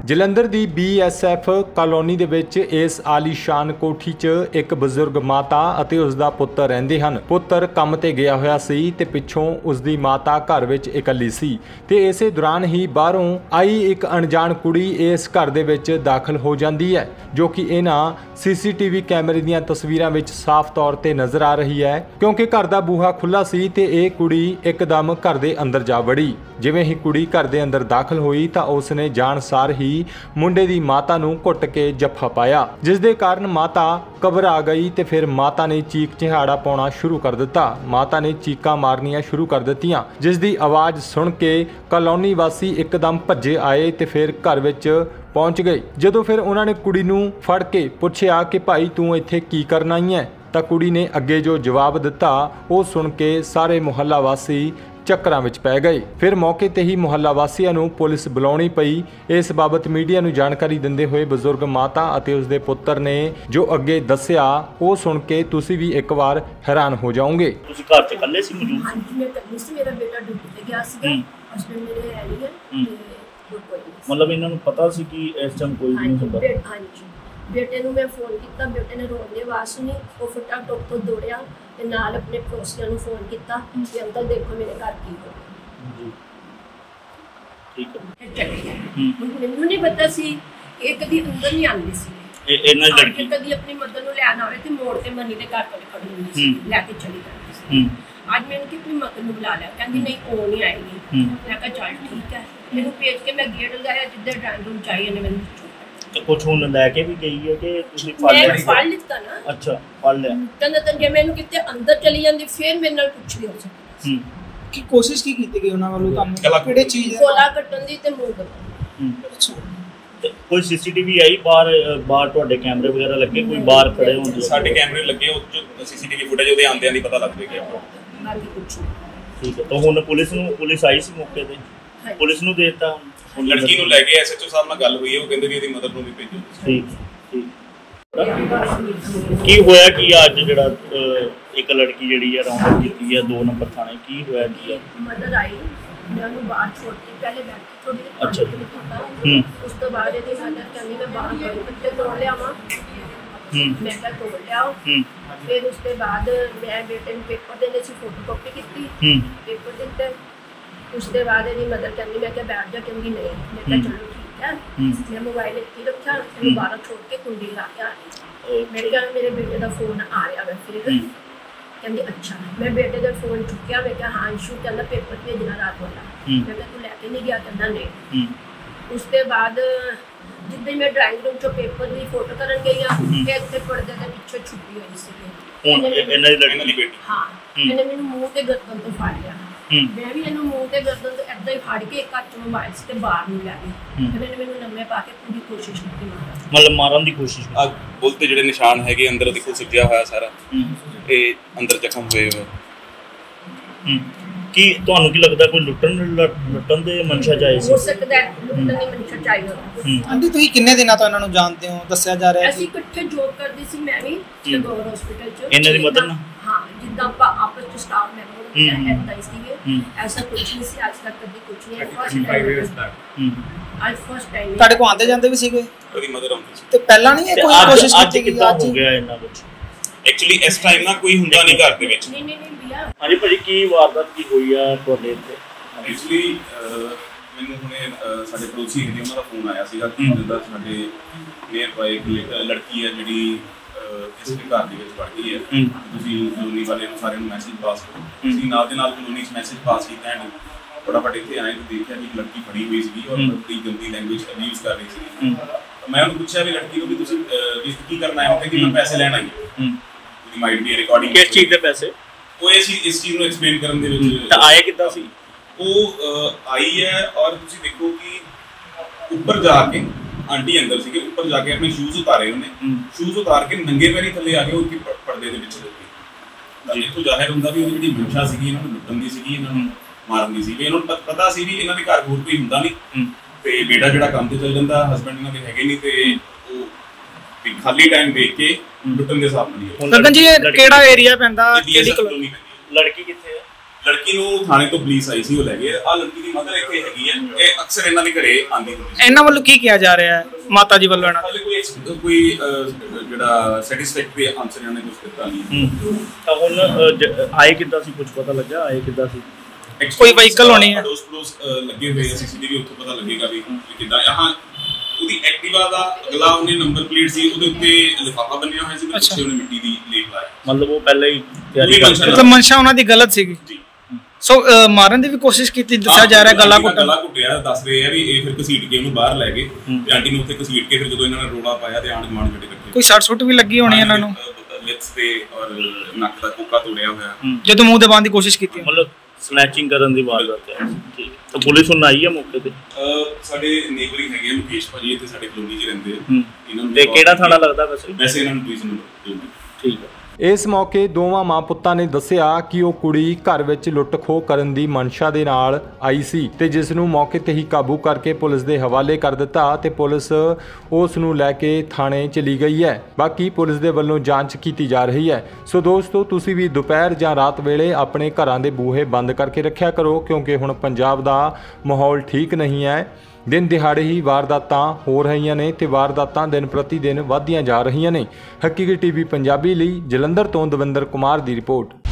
ਜਲੰਧਰ ਦੀ BSF colony ਦੇ ਵਿੱਚ ਇਸ ਆਲੀਸ਼ਾਨ ਕੋਠੀ 'ਚ ਇੱਕ ਬਜ਼ੁਰਗ ਮਾਤਾ ਅਤੇ ਉਸ ਦਾ ਪੁੱਤਰ ਰਹਿੰਦੇ ਹਨ। ਪੁੱਤਰ ਕੰਮ ਤੇ ਗਿਆ ਹੋਇਆ ਸੀ ਤੇ ਪਿੱਛੋਂ ਉਸ ਦੀ ਮਾਤਾ ਘਰ ਵਿੱਚ ਇਕੱਲੀ ਸੀ ਤੇ ਇਸੇ ਦੌਰਾਨ ਹੀ ਬਾਹਰੋਂ ਆਈ ਇੱਕ ਅਣਜਾਣ ਕੁੜੀ ਇਸ ਘਰ ਦੇ ਵਿੱਚ ਦਾਖਲ ਹੋ ਜਾਂਦੀ ਹੈ, ਜੋ ਕਿ ਇਹਨਾਂ CCTV ਕੈਮਰੇ ਦੀਆਂ ਤਸਵੀਰਾਂ ਵਿੱਚ ਸਾਫ਼ ਤੌਰ ਤੇ ਨਜ਼ਰ ਆ ਰਹੀ ਹੈ, ਕਿਉਂਕਿ ਘਰ ਦਾ ਬੂਹਾ ਖੁੱਲਾ ਸੀ ਤੇ ਇਹ ਕੁੜੀ ਇੱਕਦਮ ਘਰ ਦੇ ਅੰਦਰ ਜਾ ਵੜੀ। ਜਿਵੇਂ ਹੀ ਕੁੜੀ ਘਰ ਦੇ ਅੰਦਰ ਦਾਖਲ ਹੋਈ ਤਾਂ ਉਸ ਨੇ ਜਾਣਸਾਰ ਹੀ ਮੁੰਡੇ ਦੀ ਮਾਤਾ ਨੂੰ ਘੁੱਟ ਕੇ ਜੱਫਾ ਪਾਇਆ, ਜਿਸ ਦੇ ਕਾਰਨ ਮਾਤਾ ਘਬਰਾ ਗਈ ਤੇ ਫਿਰ ਮਾਤਾ ਨੇ ਚੀਕ ਚਿਹਾੜਾ ਪਾਉਣਾ ਸ਼ੁਰੂ ਕਰ ਦਿੱਤਾ। ਮਾਤਾ ਨੇ ਚੀਕਾਂ ਮਾਰਨੀਆਂ ਸ਼ੁਰੂ ਕਰ ਦਿੱਤੀਆਂ, ਜਿਸ ਦੀ ਆਵਾਜ਼ ਸੁਣ ਕੇ ਕਲੋਨੀ ਵਾਸੀ ਇੱਕਦਮ ਭੱਜੇ ਆਏ ਤੇ ਫਿਰ ਘਰ ਵਿੱਚ ਪਹੁੰਚ ਗਏ। ਜਦੋਂ ਫਿਰ ਉਹਨਾਂ ਨੇ ਕੁੜੀ ਨੂੰ ਫੜ ਕੇ ਪੁੱਛਿਆ ਕਿ ਭਾਈ ਤੂੰ ਇੱਥੇ ਕੀ ਕਰਨ ਆਈ ਹੈ, ਤਾਂ ਕੁੜੀ ਨੇ ਅੱਗੇ ਜੋ ਜਵਾਬ ਦਿੱਤਾ ਉਹ ਸੁਣ ਕੇ ਸਾਰੇ ਮੁਹੱਲਾ ਵਾਸੀ ਚੱਕਰਾਂ ਵਿੱਚ ਪੈ ਗਏ। ਫਿਰ ਮੌਕੇ ਤੇ ਹੀ ਮੁਹੱਲਾ ਵਾਸੀਆਂ ਨੂੰ ਪੁਲਿਸ ਬੁਲਾਉਣੀ ਪਈ। ਇਸ ਬਾਬਤ ਮੀਡੀਆ ਨੂੰ ਜਾਣਕਾਰੀ ਦਿੰਦੇ ਹੋਏ ਬਜ਼ੁਰਗ ਮਾਤਾ ਅਤੇ ਉਸ ਦੇ ਪੁੱਤਰ ਨੇ ਜੋ ਅੱਗੇ ਦੱਸਿਆ ਉਹ ਸੁਣ ਕੇ ਤੁਸੀਂ ਵੀ ਇੱਕ ਵਾਰ ਹੈਰਾਨ ਹੋ ਜਾਓਗੇ। ਤੁਸੀਂ ਘਰ 'ਚ ਇਕੱਲੇ ਸੀ ਮੌਜੂਦ? ਹਾਂਜੀ ਮੈਂ ਇਕੱਲੀ ਸੀ, ਮੇਰਾ ਬੇਟਾ ਡਿਊਟੀ ਤੇ ਗਿਆ ਸੀਗਾ, ਹਸਬੈਂਡ ਮੇਰੇ ਹੈ ਨਹੀਂ ਹੈ ਤੇ ਕੋਈ ਨਹੀਂ। ਮਤਲਬ ਇਹਨਾਂ ਨੂੰ ਪਤਾ ਸੀ ਕਿ ਇਸ ਟਾਈਮ ਕੋਈ ਨਹੀਂ ਹੁੰਦਾ? ਹਾਂਜੀ, ਬੇਟੇ ਨੂੰ ਮੈਂ ਫੋਨ ਕੀਤਾ, ਬੇਟੇ ਨੇ ਰੋਣ ਦੀ ਆਵਾਜ਼ ਸੁਣੀ, ਉਹ ਫਟਾਫਟ ਉੱਥੋਂ ਦੌੜਿਆ ਤੇ ਨਾਲ ਆਪਣੇ ਪੜੋਸੀਆਂ ਨੂੰ ਫੋਨ ਕੀਤਾ ਕਿ ਅੰਕਲ ਦੇਖੋ ਮੇਰੇ ਘਰ ਕੀ ਹੋ ਗਿਆ ਜੀ। ਠੀਕ ਹੈ। ਮੈਨੂੰ ਨਹੀਂ ਪਤਾ ਸੀ ਕਿ ਇਹ ਕਦੀ ਅੰਦਰ ਨਹੀਂ ਆਉਂਦੀ ਸੀ। ਇਹਨਾਂ ਦੀ ਲੜਕੀ ਕਦੀ ਆਪਣੀ ਮਦਰ ਨੂੰ ਲੈਣ ਆਵੇ ਤੇ ਮੋੜ ਤੇ ਮਨੀ ਦੇ ਘਰ ਕੋਲ ਖੜੀ ਹੁੰਦੀ ਸੀ, ਲੈ ਕੇ ਚਲੀ ਜਾਂਦੀ ਸੀ। ਅੱਜ ਮੈਨੂੰ ਕਿ ਆਪਣੀ ਮਦਰ ਨੂੰ ਬੁਲਾ ਲਿਆ, ਕਹਿੰਦੀ ਨਹੀਂ ਉਹ ਨਹੀਂ ਆਏਗੀ। ਮੈਂ ਕਿਹਾ ਚੱਲ ਠੀਕ ਹੈ। ਮੈਨੂੰ ਭੇਜ ਕੇ ਮੈਂ ਗੇਟ ਲਗਾਇਆ ਜਿੱਧਰ ਡਰਾਇੰਗ ਰੂਮ ਚਾਹੀਏ ਨੇ ਮੈਨੂੰ ਤੇ ਕੁਛ ਹੁਣ ਲੈ ਕੇ ਵੀ ਗਈ ਹੈ ਕਿ ਤੁਸੀਂ ਫੜ ਲਿੱਤਾ ਨਾ? ਅੱਛਾ ਫੜ ਲਿਆ। ਤਾਂ ਜੇ ਮੈਨੂੰ ਕਿਤੇ ਅੰਦਰ ਚਲੀ ਜਾਂਦੀ ਫਿਰ ਮੇਰੇ ਨਾਲ ਕੁਝ ਵੀ ਹੋ ਸਕਦਾ। ਕੀ ਕੋਸ਼ਿਸ਼ ਕੀ ਕੀਤੀ ਗਈ ਉਹਨਾਂ ਵੱਲੋਂ ਤੁਹਾਨੂੰ ਕਿਹੜੇ ਚੀਜ਼ ਕੋਲਾ ਕੱਟਣ ਦੀ ਤੇ ਮੂੰਹ ਕੱਟਣ ਦੀ? ਕੋਈ CCTV ਆਈ ਬਾਹਰ ਤੁਹਾਡੇ ਕੈਮਰੇ ਵਗੈਰਾ ਲੱਗੇ, ਕੋਈ ਬਾਹਰ ਖੜੇ ਹੁੰਦੇ? ਸਾਡੇ ਕੈਮਰੇ ਲੱਗੇ, ਉਹ CCTV ਫੁਟੇਜ ਉਹਦੇ ਆਉਂਦਿਆਂ ਦੀ ਪਤਾ ਲੱਗ ਗਿਆ। ਬਾਕੀ ਕੁਝ ਠੀਕ ਹੈ। ਤਾਂ ਹੁਣ ਪੁਲਿਸ ਆਈ ਸੀ ਮੌਕੇ ਤੇ? ਪੁਲਿਸ ਨੂੰ ਦੇਤਾ ਲੜਕੀ ਨੂੰ ਲੈ ਕੇ SHO ਸਾਹਿਬ ਨਾਲ ਗੱਲ ਹੋਈ ਹੈ, ਉਹ ਕਹਿੰਦੇ ਵੀ ਇਹਦੀ ਮਦਰ ਨੂੰ ਵੀ ਭੇਜੋ। ਠੀਕ ਠੀਕ। ਕੀ ਹੋਇਆ ਕਿ ਅੱਜ ਜਿਹੜਾ ਇੱਕ ਲੜਕੀ ਜਿਹੜੀ ਹੈ ਰਾਉਂਡ ਕੀਤੀ ਹੈ 2 ਨੰਬਰ ਥਾਣੇ, ਕੀ ਹੋਇਆ ਕੀ ਹੈ? ਮਦਰ ਆਈ, ਮੈਂ ਉਹਨੂੰ ਬਾਹਰ ਛੋੜ ਕੇ ਪਹਿਲੇ ਬੈਠੀ ਥੋੜੀ ਦੇਰ। ਅੱਛਾ। ਉਸ ਤੋਂ ਬਾਅਦ ਇਹਦੀ ਮਦਰ ਕਹਿੰਦੀ ਮੈਂ ਬਾਹਰ ਗਈ ਬੱਚੇ ਤੋੜ ਲਿਆਵਾਂ। ਮੈਂ ਕਿਹਾ ਤੋੜ ਲਿਆਓ। ਫਿਰ ਉਸ ਤੋਂ ਬਾਅਦ ਮੈਂ ਬੇਟੇ ਨੂੰ ਪੇਪਰ ਦੇਣੇ ਸੀ, ਫੋਟੋਕਾਪੀ ਕੀਤੀ, ਪੇਪਰ ਦਿੱਤੇ। ਉਸ ਤੋਂ ਬਾਅਦ ਇਹਦੀ ਮਦਰ ਕਹਿੰਦੀ ਮੈਂ ਕਿਹਾ ਬੈਠ ਜਾ, ਕਹਿੰਦੀ ਨਹੀਂ। ਮੈਂ ਕਿਹਾ ਚਲੋ ਠੀਕ ਹੈ। ਮੈਂ ਮੋਬਾਈਲ ਇੱਥੇ ਰੱਖਿਆ, ਇਹਨੂੰ ਬਾਹਰ ਛੋੜ ਕੇ ਕੁੰਡੀ ਲਾ ਕੇ ਆ ਗਈ। ਮੈਂ ਕਿਹਾ ਮੇਰੇ ਬੇਟੇ ਦਾ ਫੋਨ ਆ ਰਿਹਾ ਵਾ। ਫਿਰ ਕਹਿੰਦੀ ਅੱਛਾ। ਮੈਂ ਬੇਟੇ ਦਾ ਫੋਨ ਚੁੱਕਿਆ, ਮੈਂ ਕਿਹਾ ਹਾਂ ਇਸ਼ੂ, ਕਹਿੰਦਾ ਪੇਪਰ ਭੇਜਣਾ ਰਾਤ ਵਾਲਾ। ਮੈਂ ਕਿਹਾ ਤੂੰ ਲੈ ਕੇ ਨਹੀਂ ਗਿਆ? ਕਹਿੰਦਾ ਨਹੀਂ। ਉਸ ਤੋਂ ਬਾਅਦ ਜਿੱਦਾਂ ਮੈਂ ਡਰਾਇੰਗ ਰੂਮ 'ਚੋਂ ਪੇਪਰ ਦੀ ਫੋਟੋ ਕਰਨ ਗਈ ਆ, ਕਿ ਇੱਥੇ ਪਰਦੇ ਦੇ ਪਿੱਛੇ ਛੁਪੀ ਹੋਈ ਸੀ ਇਹਨਾਂ ਦੀ ਲੜਕੀ ਦੀ ਬੇਟੀ। ਹਾਂ, ਇਹਨੇ ਮੈਨੂੰ ਮੂੰਹ ਤੇ ਗਰਦਨ ਤੋਂ ਫੜ ਲਿਆ। ਮੈਂ ਵੀ ਇਹਨੂੰ ਮੂੰਹ ਤੇ ਗਰਦਨ ਤੋਂ ਏਦਾਂ ਹੀ ਫੜ ਕੇ ਘਰ 'ਚ ਮੋਬਾਈਲ ਤੇ ਬਾਹਰ ਨਹੀਂ ਲੈ ਗਈ। ਫਿਰ ਇਹਨੇ ਮੈਨੂੰ ਲੰਮੇ ਪਾ ਕੇ ਪੂਰੀ ਕੋਸ਼ਿਸ਼ ਕੀਤੀ ਮਾਰਨ, ਮਤਲਬ ਮਾਰਨ ਦੀ ਕੋਸ਼ਿਸ਼। ਬੁੱਲ ਤੇ ਜਿਹੜੇ ਨਿਸ਼ਾਨ ਹੈਗੇ ਅੰਦਰ ਦੇਖੋ, ਸਿੱਜਿਆ ਹੋਇਆ ਸਾਰਾ, ਤੇ ਅੰਦਰ ਜ਼ਖਮ ਹੋਏ ਹੋਏ। ਕੀ ਤੁਹਾਨੂੰ ਕੀ ਲੱਗਦਾ ਕੋਈ ਲੁੱਟਣ ਦੇ ਮਨਸ਼ਾ ਚ ਆਏ ਸੀ? ਹੋ ਸਕਦਾ ਹੈ ਲੁੱਟਣ ਦੀ ਮਨਸ਼ਾ ਚ ਆਈ ਹੋਵੇ। ਆਂਟੀ ਤੁਸੀਂ ਕਿੰਨੇ ਦਿਨਾਂ ਤੋਂ ਇਹਨਾਂ ਨੂੰ ਜਾਣਦੇ ਹੋ? ਦੱਸਿਆ ਜਾ ਰਿਹਾ ਹੈ ਅਸੀਂ ਇਕੱਠੇ ਜੌਬ ਕਰਦੇ ਸੀ, ਮੈਂ ਵੀ ਟੈਗੋਰ ਹਸਪੀਟਲ 'ਚ। ਇਹਨਾਂ ਦੀ ਮਦਰ ਨਾਲ? ਹਾਂ, ਜਿੱਦਾਂ ਆਪਾਂ ਆਪਸ 'ਚ ਸਟਾਫ ਮੈਂਬਰ ਏਦਾਂ ਹੀ ਸੀਗੇ। ਐਸਾ ਕੁਝ ਨਹੀਂ ਸੀ ਅੱਜ ਤੱਕ, ਕਦੀ ਕੁਝ ਨਹੀਂ। ਅੱਜ ਫਸਟ ਟਾਈਮ ਤੁਹਾਡੇ ਕੋਲ ਆਉਂਦੇ ਜਾਂਦੇ ਵੀ ਸੀਗੇ? ਉਹਦੀ ਮਦਰ ਆਉਂਦੀ ਸੀ। ਤੇ ਪਹਿਲਾਂ ਨਹੀਂ ਕੋਈ ਕੋਸ਼ਿਸ਼ ਕੀਤੀ ਗਈ? ਅੱਜ ਹੋ ਗਿਆ ਇਹਨਾਂ ਵਿੱਚ ਐਕਚੁਅਲੀ ਇਸ ਟਾਈਮ ਨਾ ਕੋਈ ਹੁੰਦਾ ਨਹੀਂ ਘਰ ਦੇ ਵਿੱਚ। ਨਹੀਂ ਭਈਆ। ਹਾਂਜੀ ਭਾਜੀ, ਕੀ ਵਾਰਦਾਤ ਕੀ ਹੋਈ ਆ ਤੁਹਾਡੇ ਇੱਥੇ? ਐਕਚੁਅਲੀ ਮੈਨੂੰ ਹੁਣੇ ਸਾਡੇ ਪੜੋਸੀ ਹੈਗੇ, ਉਹਨਾਂ ਦਾ ਫੋਨ ਆਇਆ ਸੀਗਾ ਕਿ ਜਿੱਦਾਂ ਸਾਡੇ ਨੀਅਰ ਬਾਈ ਇੱਕ ਲੜਕੀ ਹੈ ਜਿਹੜੀ ਇਸ ਦੇ ਘਰ ਦੇ ਵਿੱਚ ਵੜ ਗਈ ਹੈ, ਤੁਸੀਂ ਕਲੋਨੀ ਵਾਲੇ ਨੂੰ ਸਾਰਿਆਂ ਨੂੰ ਮੈਸੇਜ ਪਾਸ ਕਰੋ। ਅਸੀਂ ਨਾਲ ਦੇ ਨਾਲ ਕਲੋਨੀ 'ਚ ਮੈਸੇਜ ਪਾਸ ਕੀਤਾ ਐਂਡ ਫਟਾਫਟ ਇੱਥੇ ਆਏ ਤੇ ਦੇਖਿਆ ਕਿ ਇੱਕ ਲੜਕੀ ਫੜੀ ਹੋਈ ਸੀਗੀ ਔਰ ਬੜੀ ਗੰਦੀ ਲੈਂਗੁਏਜ ਯੂਜ਼ ਕਰ ਰਹੀ ਸੀ। ਮੈਂ ਉਹਨੂੰ ਪੁੱਛਿਆ ਵੀ ਲੜਕੀ ਨੂੰ ਵੀ ਤੁਸੀਂ ਕੀ ਕਰਨਾ ਹੈ? ਉਹ ਕਹਿੰਦੀ ਮੈਂ ਪੈਸੇ ਲੈਣ ਆਈ ਹਾਂ। Might be recording. ਕਿਸ ਚੀਜ਼ ਦੇ ਪੈਸੇ? ਉਹ ਇਸ ਚੀਜ਼ ਨੂੰ ਐਕਸਪਲੇਨ ਕਰਨ ਦੇ ਵਿੱਚ। ਤਾਂ ਆਏ ਕਿੱਦਾਂ ਸੀ ਉਹ? ਆਈ ਹੈ ਔਰ ਤੁਸੀਂ ਦੇਖੋ ਕਿ ਉੱਪਰ ਜਾ ਕੇ ਆਂਟੀ ਅੰਦਰ ਸੀਗੇ, ਉੱਪਰ ਜਾ ਕੇ ਆਪਣੇ ਸ਼ੂਜ਼ ਉਤਾਰੇ, ਉਹਨੇ ਸ਼ੂਜ਼ ਉਤਾਰ ਕੇ ਨੰਗੇ ਪੈਰੀ ਥੱਲੇ ਆ ਕੇ ਉਹ ਪਰਦੇ ਦੇ ਵਿੱਚ ਲੱਗੀ। ਇੱਥੋਂ ਜ਼ਾਹਿਰ ਹੁੰਦਾ ਵੀ ਉਹਦੀ ਜਿਹੜੀ ਮਨਸ਼ਾ ਸੀਗੀ ਇਹਨਾਂ ਨੂੰ ਲੁੱਟਣ ਦੀ ਸੀਗੀ, ਇਹਨਾਂ ਨੂੰ ਮਾਰਨ ਦੀ ਸੀਗੀ। ਇਹਨਾਂ ਨੂੰ ਪਤਾ ਸੀ ਵੀ ਇਹਨਾਂ ਦੇ ਘਰ ਹੋਰ ਕੋਈ ਹੁੰਦਾ ਨਹੀਂ ਤੇ ਬੇਟਾ ਜਿਹੜਾ ਕੰਮ ਤੇ ਚੱਲ ਜਾਂਦਾ, ਹਸਬੈਂਡ ਇਹਨਾਂ ਦੇ ਹੈਗੇ ਨਹੀਂ, ਤੇ ਉਹ ਖਾਲੀ ਟਾਈਮ ਦੇਖ ਕੇ ਲੁੱਟਣ ਦੇ ਹਿਸਾਬ ਨਾਲ। ਗਗਨ ਜੀ, ਕਿਹੜਾ ਏਰੀਆ ਪੈਂਦਾ? ਲੜਕੀ ਕਿੱਥੇ ਹੈ? ਲੜਕੀ ਨੂੰ ਥਾਣੇ ਤੋਂ ਪੁਲਿਸ ਆਈ ਸੀ, ਉਹ ਲੈ ਗਏ। ਆ ਲੜਕੀ ਦੀ ਮਦਰ ਇੱਥੇ ਹੈਗੀ ਹੈ, ਇਹ ਅਕਸਰ ਇਹਨਾਂ ਦੇ ਘਰੇ ਆਉਂਦੀ ਹੁੰਦੀ ਸੀ। ਇਹਨਾਂ ਵੱਲੋਂ ਕੀ ਕਿਹਾ ਜਾ ਰਿਹਾ ਹੈ ਮਾਤਾ ਜੀ ਵੱਲੋਂ? ਇਹਨਾਂ ਕੋਈ ਜਿਹੜਾ ਸੈਟੀਸਫੈਕਟਰੀ ਆਨਸਰ ਇਹਨਾਂ ਨੇ ਕੁਝ ਦਿੱਤਾ ਨਹੀਂ। ਤਾਂ ਹੁਣ ਆਏ ਕਿੱਦਾਂ ਸੀ, ਕੁਝ ਪਤਾ ਲੱਗਾ ਆਏ ਕਿੱਦਾਂ ਸੀ? ਕੋਈ ਵਹੀਕਲ ਹੋਣੀ ਹੈ, ਪੜੋਸ ਲੱਗੇ ਹੋਏ ਸੀਸੀਟੀਵੀ, ਉੱਥੋਂ ਪਤਾ ਲੱਗੇਗਾ ਵੀ ਕਿੱਦਾਂ। ਹਾਂ, ਉਹਦੀ ਐਕਟਿਵਾ ਦਾ ਅਗਲਾ ਉਹਨੇ ਨੰਬਰ ਪਲੇਟ ਸੀ, ਉਹਦੇ ਉੱਤੇ ਲਿਫਾਫਾ ਬੰਨਿਆ ਹੋਇਆ ਸੀ, ਪਿੱਛੇ ਉਹਨੇ ਮਿੱਟੀ ਦੀ ਲੇਪ ਲਾਇਆ। ਮਤਲਬ ਉਹ ਪਹਿਲਾਂ ਹੀ ਤਿਆਰੀ ਕਰ ਮਤਲਬ ਮਨਸ਼ਾ ਉਹਨਾਂ ਦੀ ਗਲਤ ਸੀਗੀ। ਸੋ ਮਾਰਨ ਦੀ ਵੀ ਕੋਸ਼ਿਸ਼ ਕੀਤੀ, ਦੱਸਿਆ ਜਾ ਰਿਹਾ ਗਲਾ ਘੁੱਟਿਆ। ਦੱਸ ਰਹੇ ਆ ਵੀ ਇਹ ਫਿਰ ਘਸੀਟ ਕੇ ਉਹਨੂੰ ਬਾਹਰ ਲੈ ਗਏ ਤੇ ਆਂਟੀ ਨੂੰ ਉੱਥੇ ਘਸੀਟ ਕੇ ਫਿਰ ਜਦੋਂ ਇਹਨਾਂ ਨੇ ਰੋਲਾ ਪਾਇਆ ਤੇ ਆਂਢ ਗੁਆਂਢ ਜਿਹੜੇ ਇਕੱਠੇ। ਕੋਈ ਸੱਟ ਸੁੱਟ ਵੀ ਲੱਗੀ ਹੋਣੀ ਇਹਨਾਂ ਨੂੰ? ਲਿਪਸ ਤੇ ਔਰ ਨੱਕ ਦਾ ਕੋਕਾ ਤੋੜਿਆ ਹੋਇਆ, ਜਦੋਂ ਮੂੰਹ ਦਬਾਉਣ ਦੀ ਕੋਸ਼ਿਸ਼ ਕੀਤੀ। ਮਤਲਬ ਸਨੈਚਿੰਗ ਕਰਨ ਦੀ ਵਾਰਦਾਤ ਹੈ। ਠੀਕ, ਤਾਂ ਪੁਲਿਸ ਹੁਣ ਆਈ ਹੈ ਮੌਕੇ ਤੇ? ਸਾਡੇ ਨੇਬਰਿੰਗ ਹੈਗੇ ਮੁਕੇਸ਼ ਭਾਜੀ, ਇੱਥੇ ਸਾਡੇ ਕਲੋਨੀ 'ਚ ਰਹਿੰਦੇ ਆ। ਇਹਨਾਂ ਨੂੰ ਤੇ ਕਿਹੜਾ ਥਾਣਾ ਲੱਗਦਾ ਵੈਸੇ ਇਹਨਾਂ ਨੂੰ ਪੁਲਿਸ ਨੂੰ? ਠੀਕ ਹੈ। ਇਸ ਮੌਕੇ ਦੋਵਾਂ ਮਾਂ ਪੁੱਤਾਂ ਨੇ ਦੱਸਿਆ ਕਿ ਉਹ ਕੁੜੀ ਘਰ ਵਿੱਚ ਲੁੱਟ-ਖੋਹ ਕਰਨ ਦੀ ਮਨਸ਼ਾ ਦੇ ਨਾਲ ਆਈ ਸੀ ਤੇ ਜਿਸ ਨੂੰ ਮੌਕੇ ਤੇ ਹੀ ਕਾਬੂ ਕਰਕੇ ਪੁਲਿਸ ਦੇ ਹਵਾਲੇ ਕਰ ਦਿੱਤਾ ਤੇ ਪੁਲਿਸ ਉਸ ਨੂੰ ਲੈ ਕੇ ਥਾਣੇ ਚਲੀ ਗਈ ਹੈ। ਬਾਕੀ ਪੁਲਿਸ ਦੇ ਵੱਲੋਂ ਜਾਂਚ ਕੀਤੀ ਜਾ ਰਹੀ ਹੈ। ਸੋ ਦੋਸਤੋ, ਤੁਸੀਂ ਵੀ ਦੁਪਹਿਰ ਜਾਂ ਰਾਤ ਵੇਲੇ ਆਪਣੇ ਘਰਾਂ ਦੇ ਬੂਹੇ ਬੰਦ ਕਰਕੇ ਰੱਖਿਆ ਕਰੋ, ਕਿਉਂਕਿ ਹੁਣ ਪੰਜਾਬ ਦਾ ਮਾਹੌਲ ਠੀਕ ਨਹੀਂ ਹੈ। ਦਿਨ ਦਿਹਾੜੇ ਹੀ ਵਾਰਦਾਤਾਂ ਹੋ ਰਹੀਆਂ ਨੇ ਤੇ ਵਾਰਦਾਤਾਂ ਦਿਨ ਪ੍ਰਤੀ ਦਿਨ ਵੱਧਦੀਆਂ ਜਾ ਰਹੀਆਂ ਨੇ। ਹਕੀਕਤ ਟੀਵੀ ਪੰਜਾਬੀ ਲਈ ਜਲੰਧਰ ਤੋਂ ਦਵਿੰਦਰ ਕੁਮਾਰ ਦੀ ਰਿਪੋਰਟ।